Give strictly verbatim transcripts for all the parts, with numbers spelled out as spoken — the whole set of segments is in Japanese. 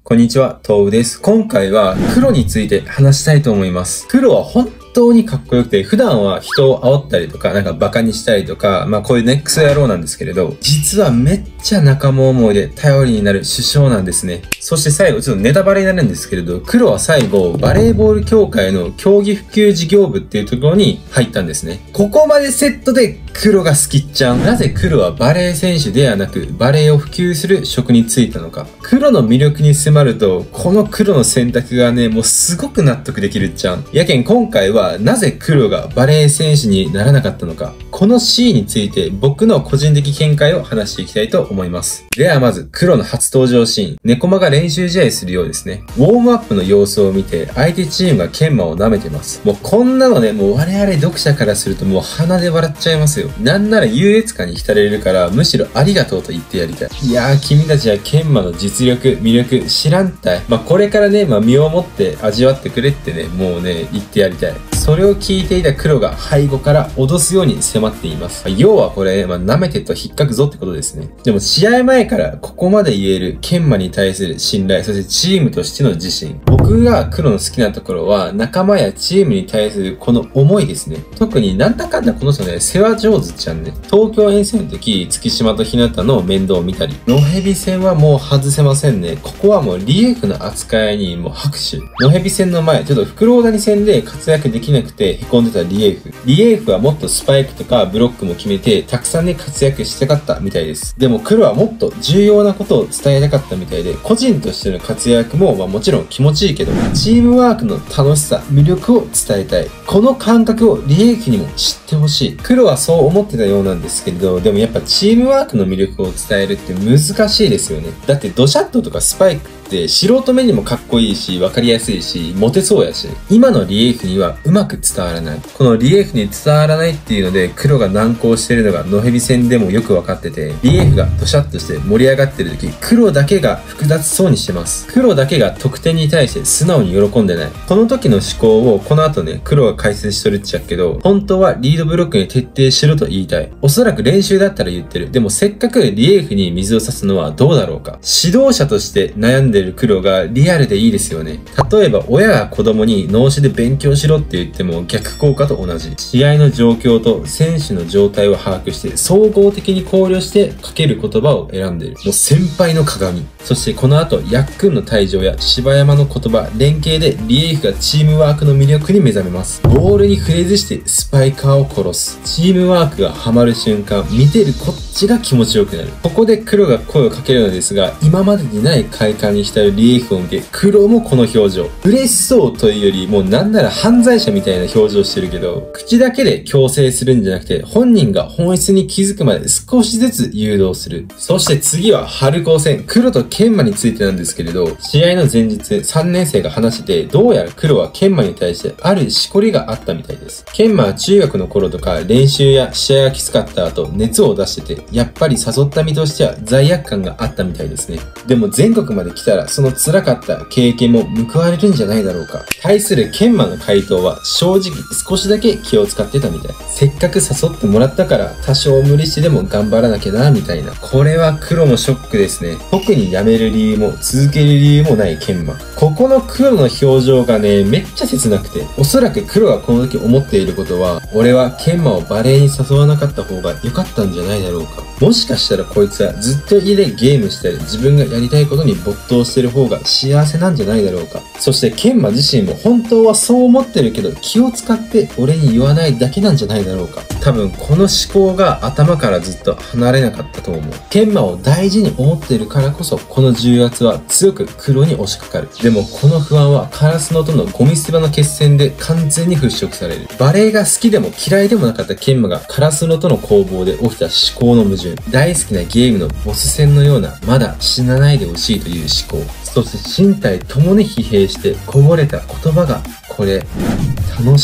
こんにちは、トウです。今回は黒について話したいと思います。黒は本当にかっこよくて、普段は人を煽ったりとか、なんかバカにしたりとか、まあこういうネックス野郎なんですけれど、実はめっちゃ仲間思いで頼りになる首相なんですね。そして最後、ちょっとネタバレになるんですけれど、黒は最後、バレーボール協会の競技普及事業部っていうところに入ったんですね。ここまでセットで黒が好きっちゃん。なぜ黒はバレー選手ではなく、バレーを普及する職に就いたのか。黒の魅力に迫ると、この黒の選択がね、もうすごく納得できるっちゃん。やけん今回は、なぜ黒がバレー選手にならなかったのか。この シー について僕の個人的見解を話していきたいと思います。ではまず、黒の初登場シーン。猫間が練習試合するようですね。ウォームアップの様子を見て、相手チームが研磨を舐めてます。もうこんなのね、もう我々読者からするともう鼻で笑っちゃいますよ。なんなら優越感に浸れるから、むしろありがとうと言ってやりたい。いやー、君たちは研磨の実力、魅力、知らんたい。まあこれからね、まあ身をもって味わってくれってね、もうね、言ってやりたい。それを聞いていた黒が背後から脅すように迫っています。要はこれ、まあ、舐めてと引っかくぞってことですね。でも試合前からここまで言える研磨に対する信頼、そしてチームとしての自信。僕が黒の好きなところは仲間やチームに対するこの思いですね。特になんだかんだこの人ね、世話上手ちゃんね。東京遠征の時、月島と日向の面倒を見たり、野蛇戦はもう外せませんね。ここはもうリエフの扱いにもう拍手。野蛇戦の前、ちょっと袋谷戦で活躍できなくて凹んでたリエフ。リエフはもっとスパイクとかブロックも決めて、たくさんね活躍したかったみたいです。でも黒はもっと重要なことを伝えたかったみたいで、個人としての活躍もまあもちろん気持ちいいけど、チームワークの楽しさ、魅力を伝えたい。この感覚をリエフにも知ってほしい。黒はそう思ってたようなんですけれど、でもやっぱチームワークの魅力を伝えるって難しいですよね。だってドシャットとかスパイクで素人目にもかっこいいし、わかりやすいし、モテそうやし、今のリエフにはうまく伝わらない。このリエフに伝わらないっていうので、黒が難航してるのが野蛇戦でもよくわかってて、リエフがドシャッとして盛り上がってる時、黒だけが複雑そうにしてます。黒だけが得点に対して素直に喜んでない。この時の思考をこの後ね、黒が解説しとるっちゃっけど、本当はリードブロックに徹底しろと言いたい。おそらく練習だったら言ってる。でもせっかくリエフに水を差すのはどうだろうか。指導者として悩んでる黒がリアルでいいですよね。例えば親が子供に脳死で勉強しろって言っても逆効果と同じ。試合の状況と選手の状態を把握して総合的に考慮してかける言葉を選んでいる。もう先輩の鏡。そしてこの後、ヤックンの退場や柴山の言葉、連携でリエフがチームワークの魅力に目覚めます。ボールに触れずしてスパイカーを殺す。チームワークがハマる瞬間、見てるこっちが気持ちよくなる。ここで黒が声をかけるのですが、今までにない快感に浸るリエフを見て、黒もこの表情。嬉しそうというより、もうなんなら犯罪者みたいな表情してるけど、口だけで強制するんじゃなくて、本人が本質に気づくまで少しずつ誘導する。そして次は春高戦、黒と研磨についてなんですけれど、試合の前日、さんねん生が話してて、どうやら黒は研磨に対してあるしこりがあったみたいです。研磨は中学の頃とか練習や試合がきつかった後、熱を出してて、やっぱり誘った身としては罪悪感があったみたいですね。でも全国まで来たら、その辛かった経験も報われるんじゃないだろうか。対する研磨の回答は正直少しだけ気を使ってたみたい。せっかく誘ってもらったから多少無理してでも頑張らなきゃなみたいな。これは黒もショックですね。特に辞める理由も続ける理由もない研磨。ここの黒の表情がね、めっちゃ切なくて、おそらく黒がこの時思っていることは、俺は研磨をバレーに誘わなかった方が良かったんじゃないだろうか。もしかしたらこいつはずっと家でゲームしたり自分がやりたいことに没頭してる方が幸せなんじゃないだろうか。そして研磨自身も本当はそう思ってるけど気を使って俺に言わないだけなんじゃないだろうか。多分この思考が頭からずっと離れなかったと思う。研磨を大事に思っているからこそこの重圧は強く黒に押しかかる。でもこの不安はカラスノとのゴミ捨て場の決戦で完全に払拭される。バレーが好きでも嫌いでもなかった研磨がカラスノとの攻防で起きた思考の矛盾。大好きなゲームのボス戦のようなまだ死なないでほしいという思考。そして身体ともに疲弊してこぼれた言葉がこれ楽しい。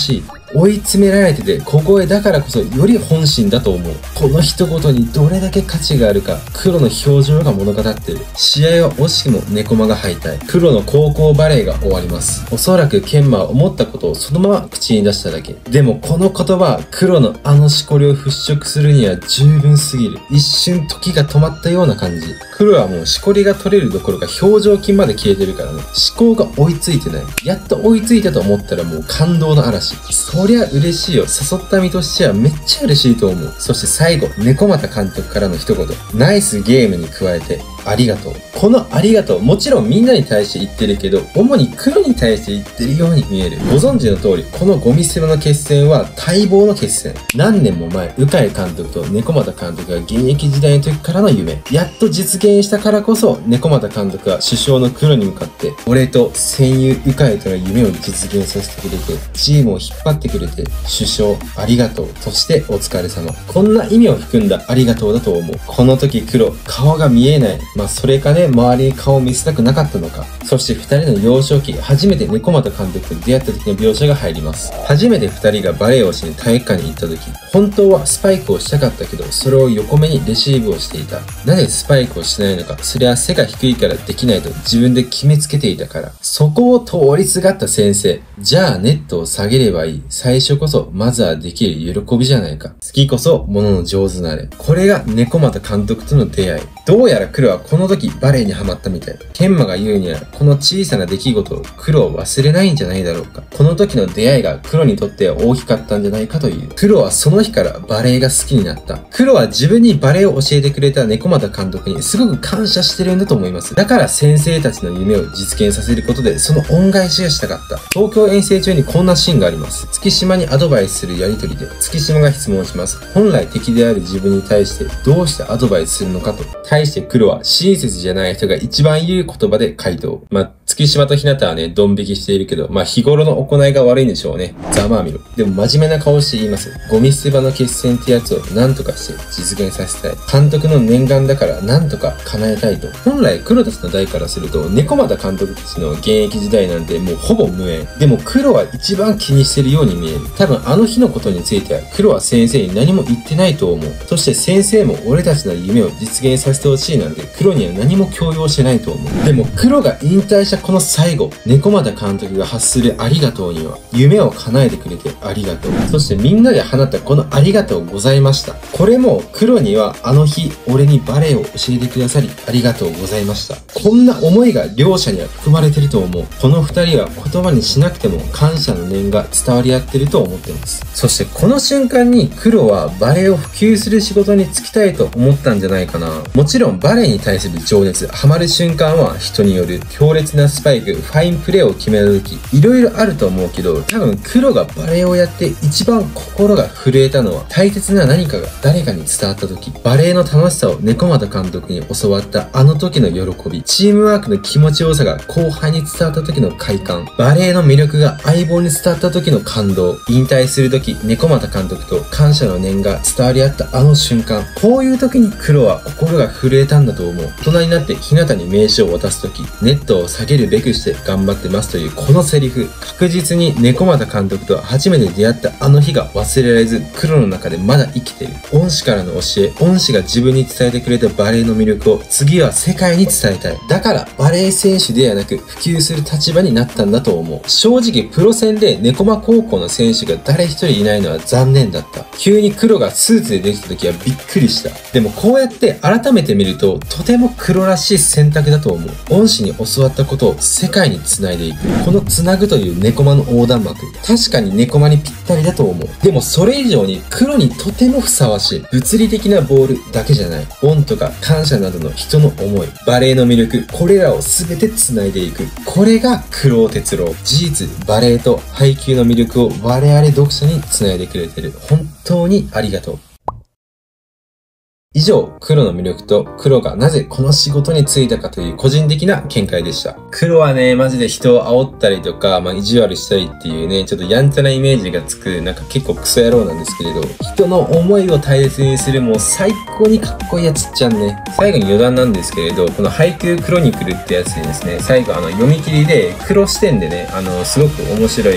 追い詰められてて小声だからこそより本心だと思う。この一言にどれだけ価値があるか、黒の表情が物語ってる。試合は惜しくも猫間が敗退。黒の高校バレーが終わります。おそらく研磨は思ったことをそのまま口に出しただけ。でもこの言葉は黒のあのしこりを払拭するには十分すぎる。一瞬時が止まったような感じ。黒はもうしこりが取れるどころか表情筋まで消えてるからね。思考が追いついてない。やっと追いついたと思ったらもう感動の嵐。そりゃ嬉しいよ。誘った身としてはめっちゃ嬉しいと思う。そして最後、猫又監督からの一言。ナイスゲームに加えて、ありがとう。このありがとう、もちろんみんなに対して言ってるけど、主に黒に対して言ってるように見える。ご存知の通り、このゴミ捨て場の決戦は待望の決戦。何年も前、鵜飼監督と猫又監督が現役時代の時からの夢。やっと実現したからこそ、猫又監督は首相の黒に向かって、俺と戦友鵜飼との夢を実現させてくれて、チームを引っ張ってくれて、首相ありがとう。そしてお疲れ様。こんな意味を含んだありがとうだと思う。この時黒、顔が見えない。まあそれかね、周りに顔を見せたくなかったのか。そして二人の幼少期、初めて猫又監督と出会った時の描写が入ります。初めて二人がバレエをしに体育館に行った時、本当はスパイクをしたかったけど、それを横目にレシーブをしていた。なぜスパイクをしないのか、それは背が低いからできないと自分で決めつけていたから。そこを通りすがった先生。じゃあネットを下げればいい。最初こそ、まずはできる喜びじゃないか。好きこそ、ものの上手なれ。これが猫又監督との出会い。どうやら黒はこの時バレエにハマったみたい。研磨が言うには、この小さな出来事を黒を忘れないんじゃないだろうか。この時の出会いが黒にとっては大きかったんじゃないかという。黒はその日からバレエが好きになった。黒は自分にバレエを教えてくれた猫又監督にすごく感謝してるんだと思います。だから先生たちの夢を実現させることでその恩返しがしたかった。東京遠征中にこんなシーンがあります。月島にアドバイスするやりとりで、月島が質問します。本来敵である自分に対してどうしてアドバイスするのかと。対して黒は親切じゃない人が一番言う言葉で回答。まあ、月島と日向はね、ドン引きしているけど、まあ日頃の行いが悪いんでしょうね。ざまあみろ。でも真面目な顔して言います。ゴミ捨て場の決戦ってやつを何とかして実現させたい。監督の念願だから何とか叶えたいと。本来黒たちの代からすると、猫又監督たちの現役時代なんてもうほぼ無縁。でも黒は一番気にしてるように見える。多分あの日のことについては黒は先生に何も言ってないと思う。そして先生も俺たちの夢を実現させてほしいなんて黒には何も強要してないと思う。でも黒が引退したこの最後、猫又監督が発するありがとうには、夢を叶えてくれてありがとう。そしてみんなで放ったこのありがとうございました。これも黒にはあの日俺にバレエを教えてくださりありがとうございました。こんな思いが両者には含まれてると思う。この二人は言葉にしなくても感謝の念が伝わり合ってると思っています。そしてこの瞬間に黒はバレエを普及する仕事に就きたいと思ったんじゃないかな。もちろんバレエに対する情熱、ハマる瞬間は人による。強烈なスパイク、ファインプレーを決めるとき、いろいろあると思うけど、多分黒がバレエをやって一番心が震えたのは、大切な何かが誰かに伝わったとき、バレエの楽しさを猫又監督に教わったあの時の喜び、チームワークの気持ちよさが後輩に伝わった時の快感、バレエの魅力が相棒に伝わった時の感動、引退する時、猫又監督と感謝の念が伝わり合ったあの瞬間、こういう時に黒は心が震えたんだと思う。大人になって日向に名刺を渡す時、ネットを下げるべくして頑張ってますというこのセリフ、確実に猫又監督と初めて出会ったあの日が忘れられず、黒の中でまだ生きている。恩師からの教え、恩師が自分に伝えてくれたバレエの魅力を次は世界に伝えたい。だからバレエ選手ではなく普及する立場になったんだと思う。正直プロ戦で猫間高校の選手が誰一人いないのは残念だった。急に黒がスーツでできた時はびっくりした。でもこうやって改めて見るととても黒らしい選択だと思う。恩師に教わったことを世界に繋いでいく。この繋ぐという猫間の横断幕。確かに猫間にぴったりだと思う。でもそれ以上に黒にとてもふさわしい。物理的なボールだけじゃない。恩とか感謝などの人の思い。バレエの魅力。これらを全て繋いでいく。これが黒哲郎。事実、バレエと配球の魅力を我々読者に繋いでくれてる。本当にありがとう。以上、黒の魅力と黒がなぜこの仕事に就いたかという個人的な見解でした。黒はね、マジで人を煽ったりとか、まあ、意地悪したりっていうね、ちょっとやんちゃなイメージがつく、なんか結構クソ野郎なんですけれど、人の思いを大切にするもう最高にかっこいいやつっちゃんね。最後に余談なんですけれど、この配給クロニクルってやつにですね、最後あの読み切りで黒視点でね、あの、すごく面白い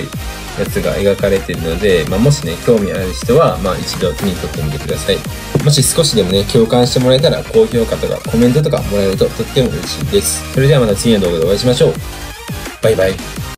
やつが描かれているので、まあ、もしね、興味ある人は、まあ、一度手に取ってみてください。もし少しでもね、共感してもらえたら、高評価とかコメントとかもらえるととっても嬉しいです。それではまた次の動画でお会いしましょう。バイバイ。